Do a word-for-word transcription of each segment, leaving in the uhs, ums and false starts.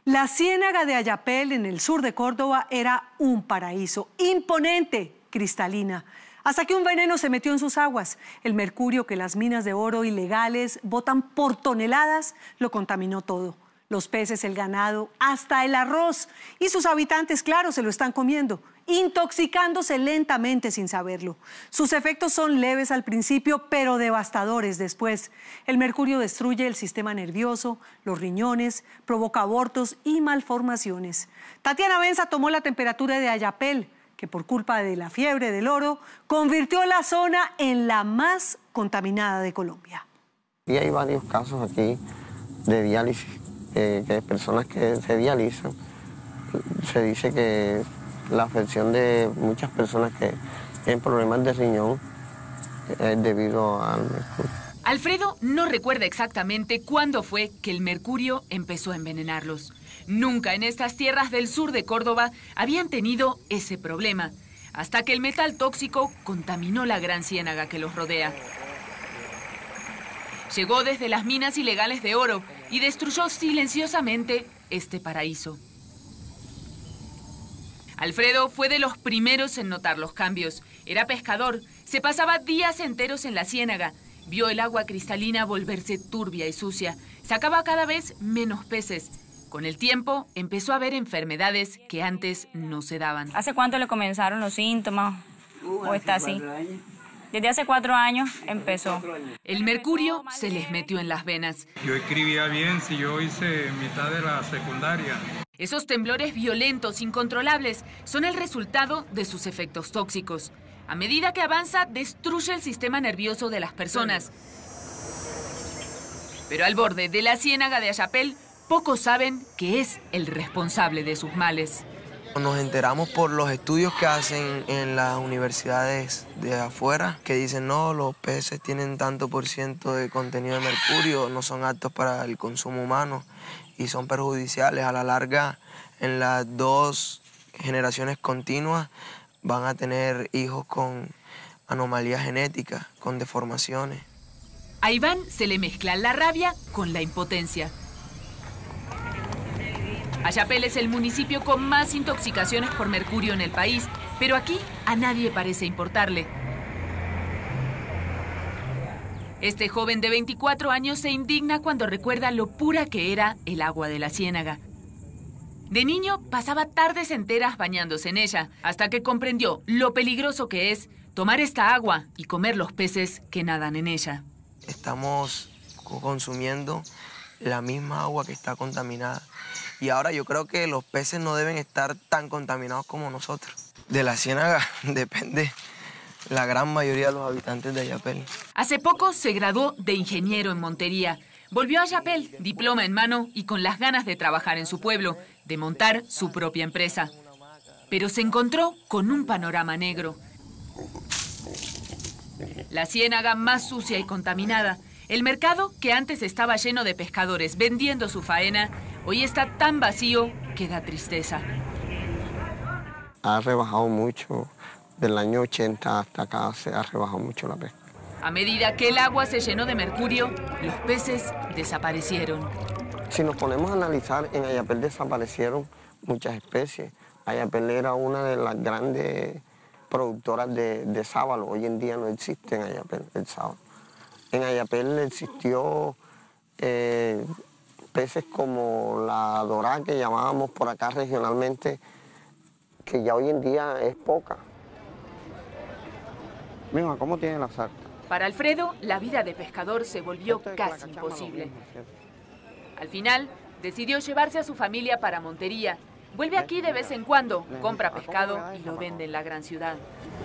La ciénaga de Ayapel, en el sur de Córdoba, era un paraíso, imponente, cristalina, hasta que un veneno se metió en sus aguas. El mercurio que las minas de oro ilegales botan por toneladas lo contaminó todo. Los peces, el ganado, hasta el arroz. Y sus habitantes, claro, se lo están comiendo, intoxicándose lentamente sin saberlo. Sus efectos son leves al principio, pero devastadores después. El mercurio destruye el sistema nervioso, los riñones, provoca abortos y malformaciones. Tatiana Benza tomó la temperatura de Ayapel, que por culpa de la fiebre del oro, convirtió la zona en la más contaminada de Colombia. Y hay varios casos aquí de diálisis, eh, que personas que se dializan. Se dice que la afección de muchas personas que tienen problemas de riñón es debido al mercurio. Alfredo no recuerda exactamente cuándo fue que el mercurio empezó a envenenarlos. Nunca en estas tierras del sur de Córdoba habían tenido ese problema, hasta que el metal tóxico contaminó la gran ciénaga que los rodea. Llegó desde las minas ilegales de oro y destruyó silenciosamente este paraíso. Alfredo fue de los primeros en notar los cambios. Era pescador, se pasaba días enteros en la ciénaga. Vio el agua cristalina volverse turbia y sucia. Sacaba cada vez menos peces. Con el tiempo empezó a ver enfermedades que antes no se daban. ¿Hace cuánto le comenzaron los síntomas? Uh, ¿O está así? Desde hace cuatro años empezó. El mercurio se les metió en las venas. Yo escribía bien si yo hice mitad de la secundaria. Esos temblores violentos, incontrolables, son el resultado de sus efectos tóxicos. A medida que avanza, destruye el sistema nervioso de las personas. Pero al borde de la ciénaga de Ayapel, pocos saben que es el responsable de sus males. Nos enteramos por los estudios que hacen en las universidades de afuera, que dicen, no, los peces tienen tanto por ciento de contenido de mercurio, no son aptos para el consumo humano y son perjudiciales. A la larga, en las dos generaciones continuas, van a tener hijos con anomalías genéticas, con deformaciones. A Iván se le mezcla la rabia con la impotencia. Ayapel es el municipio con más intoxicaciones por mercurio en el país, pero aquí a nadie parece importarle. Este joven de veinticuatro años se indigna cuando recuerda lo pura que era el agua de la ciénaga. De niño pasaba tardes enteras bañándose en ella, hasta que comprendió lo peligroso que es tomar esta agua y comer los peces que nadan en ella. Estamos consumiendo la misma agua que está contaminada. Y ahora yo creo que los peces no deben estar tan contaminados como nosotros. De la ciénaga depende la gran mayoría de los habitantes de Ayapel. Hace poco se graduó de ingeniero en Montería. Volvió a Ayapel, diploma en mano y con las ganas de trabajar en su pueblo, de montar su propia empresa. Pero se encontró con un panorama negro. La ciénaga más sucia y contaminada. El mercado, que antes estaba lleno de pescadores vendiendo su faena, hoy está tan vacío que da tristeza. Ha rebajado mucho, del año ochenta hasta acá se ha rebajado mucho la pesca. A medida que el agua se llenó de mercurio, los peces desaparecieron. Si nos ponemos a analizar, en Ayapel desaparecieron muchas especies. Ayapel era una de las grandes productoras de, de sábalo. Hoy en día no existe en Ayapel el sábalo. En Ayapel existió eh, peces como la dorada que llamábamos por acá regionalmente, que ya hoy en día es poca. Mira, ¿cómo tiene la sarta? Para Alfredo, la vida de pescador se volvió casi imposible. Al final, decidió llevarse a su familia para Montería. Vuelve aquí de vez en cuando, compra pescado y lo vende en la gran ciudad.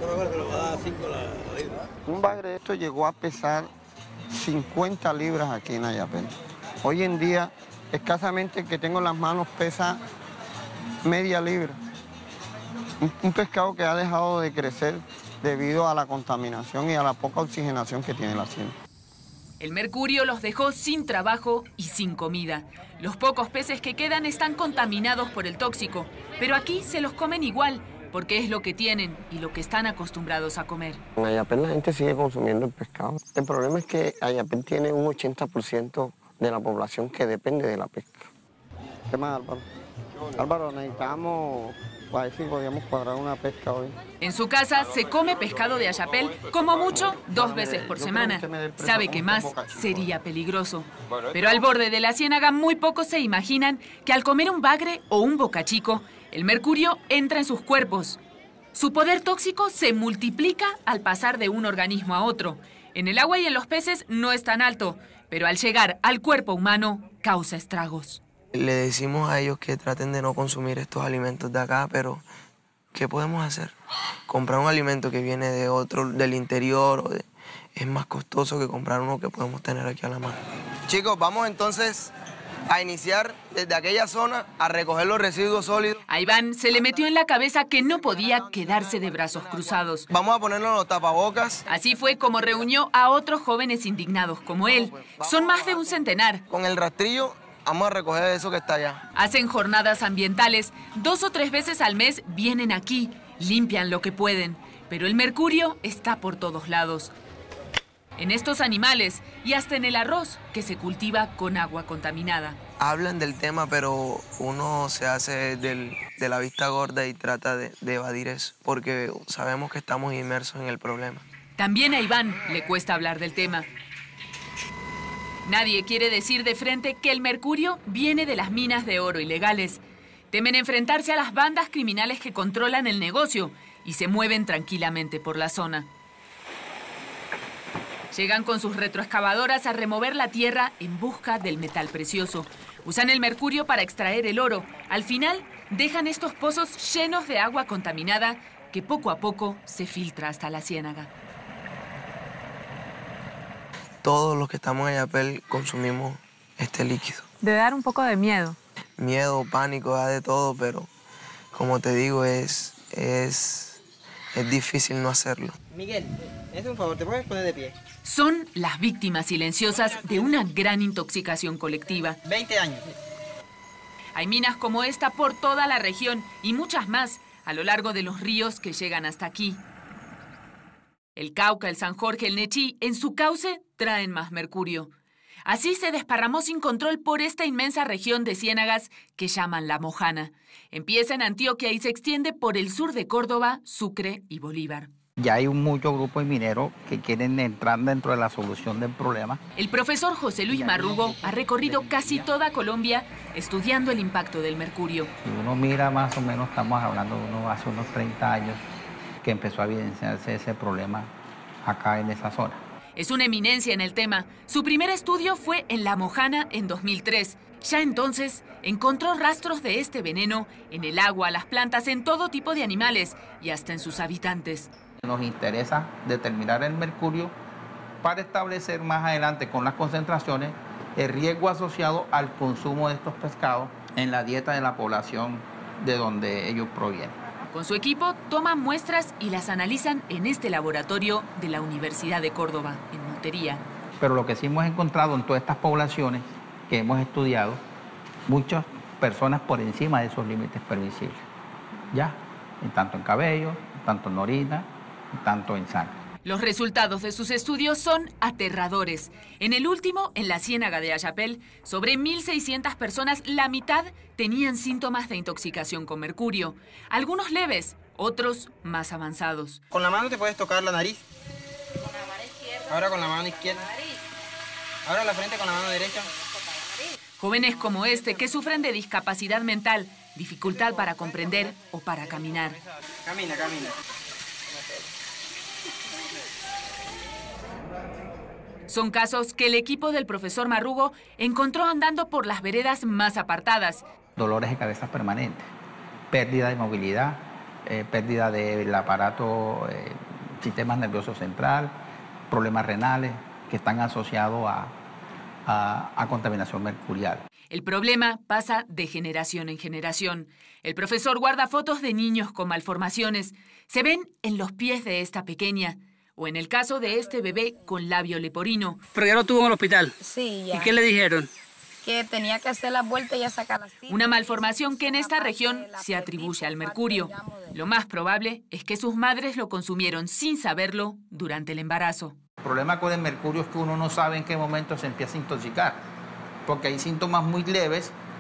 Un bagre de esto llegó a pesar cincuenta libras aquí en Ayapel. Hoy en día, escasamente el que tengo en las manos pesa media libra. Un, un pescado que ha dejado de crecer debido a la contaminación y a la poca oxigenación que tiene la hacienda. El mercurio los dejó sin trabajo y sin comida. Los pocos peces que quedan están contaminados por el tóxico, pero aquí se los comen igual, porque es lo que tienen y lo que están acostumbrados a comer. En Ayapel la gente sigue consumiendo el pescado. El problema es que Ayapel tiene un ochenta por ciento de la población que depende de la pesca. ¿Qué más, Álvaro? Álvaro, necesitamos, para ver si podíamos cuadrar una pesca hoy. En su casa se come pescado de Ayapel, como mucho, dos veces por semana. Sabe que más sería peligroso. Pero al borde de la ciénaga muy pocos se imaginan que al comer un bagre o un bocachico, el mercurio entra en sus cuerpos. Su poder tóxico se multiplica al pasar de un organismo a otro. En el agua y en los peces no es tan alto, pero al llegar al cuerpo humano causa estragos. Le decimos a ellos que traten de no consumir estos alimentos de acá, pero ¿qué podemos hacer? Comprar un alimento que viene de otro, del interior, o de, es más costoso que comprar uno que podemos tener aquí a la mano. Chicos, vamos entonces a iniciar desde aquella zona a recoger los residuos sólidos. A Iván se le metió en la cabeza que no podía quedarse de brazos cruzados. Vamos a ponernos los tapabocas. Así fue como reunió a otros jóvenes indignados como él. Son más de un centenar. Con el rastrillo vamos a recoger eso que está allá. Hacen jornadas ambientales. Dos o tres veces al mes vienen aquí, limpian lo que pueden. Pero el mercurio está por todos lados. En estos animales y hasta en el arroz que se cultiva con agua contaminada. Hablan del tema, pero uno se hace del, de la vista gorda y trata de, de evadir eso, porque sabemos que estamos inmersos en el problema. También a Iván le cuesta hablar del tema. Nadie quiere decir de frente que el mercurio viene de las minas de oro ilegales. Temen enfrentarse a las bandas criminales que controlan el negocio y se mueven tranquilamente por la zona. Llegan con sus retroexcavadoras a remover la tierra en busca del metal precioso. Usan el mercurio para extraer el oro. Al final, dejan estos pozos llenos de agua contaminada que poco a poco se filtra hasta la ciénaga. Todos los que estamos en Ayapel consumimos este líquido. Debe dar un poco de miedo. Miedo, pánico, da de todo, pero como te digo, es, es, es difícil no hacerlo. Miguel, es un favor, ¿te puedes poner de pie? Son las víctimas silenciosas de una gran intoxicación colectiva. veinte años. Hay minas como esta por toda la región y muchas más a lo largo de los ríos que llegan hasta aquí. El Cauca, el San Jorge, el Nechí, en su cauce traen más mercurio. Así se desparramó sin control por esta inmensa región de ciénagas que llaman La Mojana. Empieza en Antioquia y se extiende por el sur de Córdoba, Sucre y Bolívar. Ya hay muchos grupos mineros que quieren entrar dentro de la solución del problema. El profesor José Luis Marrugo ha recorrido casi toda Colombia estudiando el impacto del mercurio. Si uno mira más o menos, estamos hablando de uno hace unos treinta años que empezó a evidenciarse ese problema acá en esa zona. Es una eminencia en el tema. Su primer estudio fue en La Mojana en dos mil tres. Ya entonces encontró rastros de este veneno en el agua, las plantas, en todo tipo de animales y hasta en sus habitantes. Nos interesa determinar el mercurio para establecer más adelante con las concentraciones el riesgo asociado al consumo de estos pescados en la dieta de la población de donde ellos provienen. Con su equipo toman muestras y las analizan en este laboratorio de la Universidad de Córdoba, en Montería. Pero lo que sí hemos encontrado en todas estas poblaciones que hemos estudiado, muchas personas por encima de esos límites permisibles, ya, en tanto en cabello, tanto en orina, tanto en sangre. Los resultados de sus estudios son aterradores. En el último, en la ciénaga de Ayapel, sobre mil seiscientas personas, la mitad tenían síntomas de intoxicación con mercurio. Algunos leves, otros más avanzados. Con la mano te puedes tocar la nariz. Con la mano izquierda. Ahora con la mano izquierda. Ahora la frente con la mano derecha. Jóvenes como este que sufren de discapacidad mental, dificultad para comprender o para caminar. Camina, camina. Son casos que el equipo del profesor Marrugo encontró andando por las veredas más apartadas. Dolores de cabeza permanentes, pérdida de movilidad, eh, pérdida del aparato, eh, sistema nervioso central, problemas renales que están asociados a, a, a contaminación mercurial. El problema pasa de generación en generación. El profesor guarda fotos de niños con malformaciones. Se ven en los pies de esta pequeña. O en el caso de este bebé con labio leporino. Pero ya lo tuvo en el hospital. Sí, ya. ¿Y qué le dijeron? Que tenía que hacer la vuelta y ya sacar las citas. Una malformación que en esta región se atribuye al mercurio. Lo más probable es que sus madres lo consumieron sin saberlo durante el embarazo. El problema con el mercurio es que uno no sabe en qué momento se empieza a intoxicar, porque hay síntomas muy leves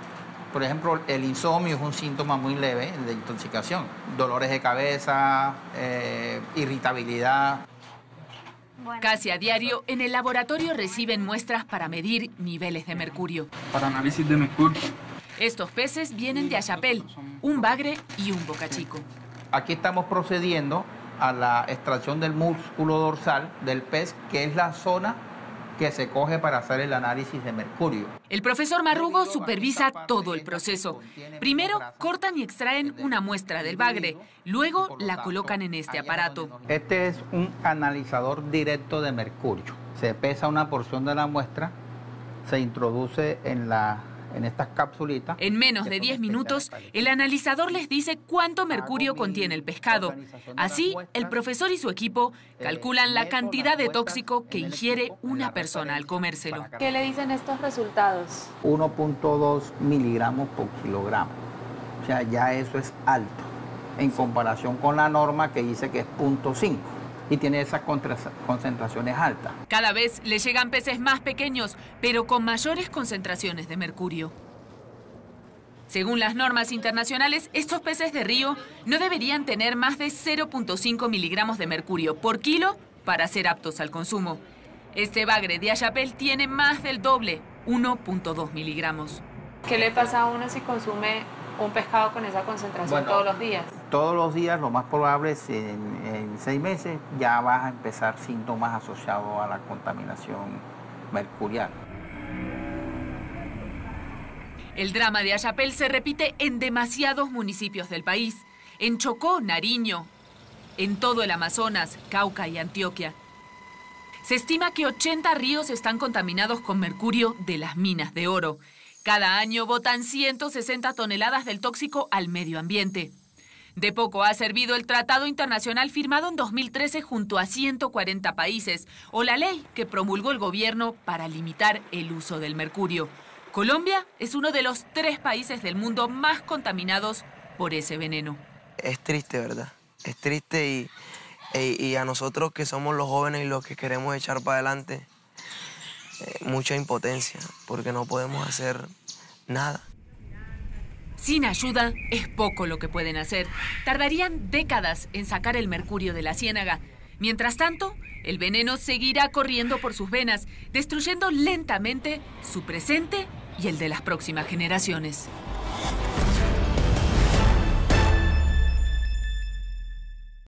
Por ejemplo, el insomnio es un síntoma muy leve de intoxicación. Dolores de cabeza, eh, irritabilidad. Casi a diario, en el laboratorio reciben muestras para medir niveles de mercurio. Para análisis de mercurio. Estos peces vienen de Ayapel, un bagre y un bocachico. Aquí estamos procediendo a la extracción del músculo dorsal del pez, que es la zona que se coge para hacer el análisis de mercurio. El profesor Marrugo supervisa todo el proceso. Primero cortan y extraen una muestra del bagre, luego la colocan en este aparato. Este es un analizador directo de mercurio. Se pesa una porción de la muestra, se introduce en la en estas capsulitas. En menos de diez minutos, el analizador les dice cuánto mercurio contiene el pescado. Así, el profesor y su equipo calculan la cantidad de tóxico que ingiere una persona al comérselo. ¿Qué le dicen estos resultados? uno punto dos miligramos por kilogramo. O sea, ya eso es alto en comparación con la norma que dice que es cero punto cinco. Y tiene esas concentraciones altas. Cada vez le llegan peces más pequeños, pero con mayores concentraciones de mercurio. Según las normas internacionales, estos peces de río no deberían tener más de cero punto cinco miligramos de mercurio por kilo para ser aptos al consumo. Este bagre de Ayapel tiene más del doble, uno punto dos miligramos. ¿Qué le pasa a uno si consume un pescado con esa concentración bueno, todos los días? Todos los días, lo más probable es en, en seis meses ya vas a empezar síntomas asociados a la contaminación mercurial. El drama de Ayapel se repite en demasiados municipios del país. En Chocó, Nariño, en todo el Amazonas, Cauca y Antioquia. Se estima que ochenta ríos están contaminados con mercurio de las minas de oro. Cada año botan ciento sesenta toneladas del tóxico al medio ambiente. De poco ha servido el tratado internacional firmado en dos mil trece junto a ciento cuarenta países o la ley que promulgó el gobierno para limitar el uso del mercurio. Colombia es uno de los tres países del mundo más contaminados por ese veneno. Es triste, ¿verdad? Es triste y, y, y a nosotros que somos los jóvenes y los que queremos echar para adelante, eh, mucha impotencia porque no podemos hacer nada. Sin ayuda es poco lo que pueden hacer. Tardarían décadas en sacar el mercurio de la ciénaga. Mientras tanto, el veneno seguirá corriendo por sus venas, destruyendo lentamente su presente y el de las próximas generaciones.